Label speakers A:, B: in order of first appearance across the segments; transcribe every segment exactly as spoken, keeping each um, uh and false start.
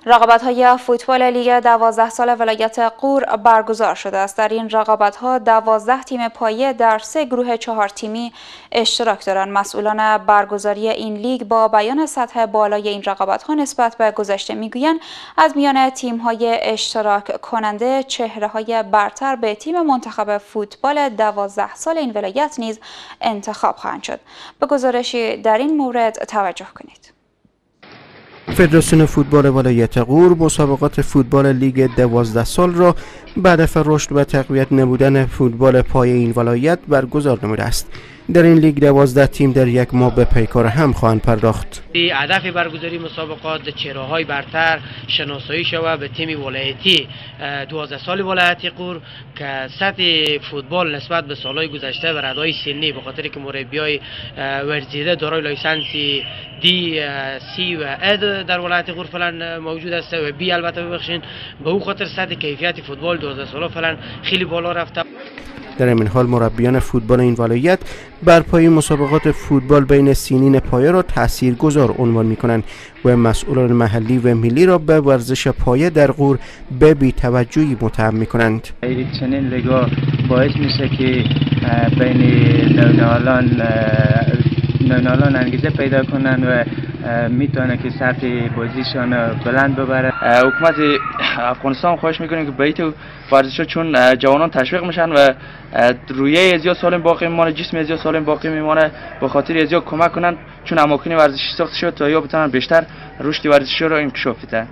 A: رقابت‌های فوتبال لیگ دوازده سال ولایت غور برگزار شده است. در این رقابت‌ها دوازده تیم پایه در سه گروه چهار تیمی اشتراک دارند. مسئولان برگزاری این لیگ با بیان سطح بالای این رقابت‌ها نسبت به گذشته میگویند از میان تیم‌های اشتراک کننده چهره‌های برتر به تیم منتخب فوتبال دوازده سال این ولایت نیز انتخاب خواهند شد. به گزارشی در این مورد توجه کنید.
B: فدراسیون فوتبال ولایت غور مسابقات فوتبال لیگ دوازده سال را به هدف رشد و تقویت نمودن فوتبال پایه این ولایت برگزار نموده است. در این لیگ دوازده تیم در یک ماه به پیکار هم خواهند پرداخت.
C: هدف برگزاری مسابقات چهره‌های برتر شناسایی شود به تیم ولایتی دوازده سال ولایت غور که سطح فوتبال نسبت به سالهای گذشته و ردای سنی به خاطر که مربیای ورزیده دارای لایسنس دی سی و اد در ولایت غور فعلا موجود است و بی البته ببخشید به او خاطر سطح کیفیت فوتبال دوازده ساله فعلا خیلی بالا رفته.
B: در این حال مربیان فوتبال این ولایت برپایی مسابقات فوتبال بین سنین پایه را تاثیرگذار عنوان می‌کنند و مسئولان محلی و ملی را به ورزش پایه در غور به بی‌توجهی متهم می‌کنند.
D: چنین لیگا باعث میشه که بین نونالان نونالان انگیزه پیدا کنند و میتونه که سطح بازیشان بلند ببره.
E: حکومت افغانستان خواهش میکنیم که به تو ورزش‌ها چون جوانان تشویق میشن و رویه زیاد سالم باقی میمونه، جسم زیاد سالم باقی میمونه، به خاطر زیاد کمک کنن چون اماکن ورزشی ساخته شد تا یا بتونن بیشتر رشد ورزشی را انکشاف بدن.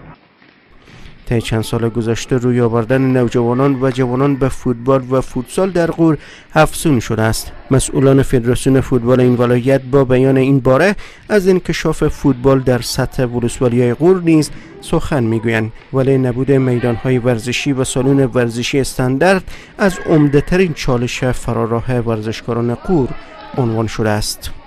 B: طی چند سال گذشته روی آوردن نوجوانان و جوانان به فوتبال و فوتسال در غور افزون شده است. مسئولان فدراسیون فوتبال این ولایت با بیان این باره از انکشاف فوتبال در سطح ولسوالی غور نیز سخن میگویند، ولی نبود میدانهای ورزشی و سالن ورزشی استاندارد از عمده‌ترین چالش فراراه ورزشکاران غور عنوان شده است.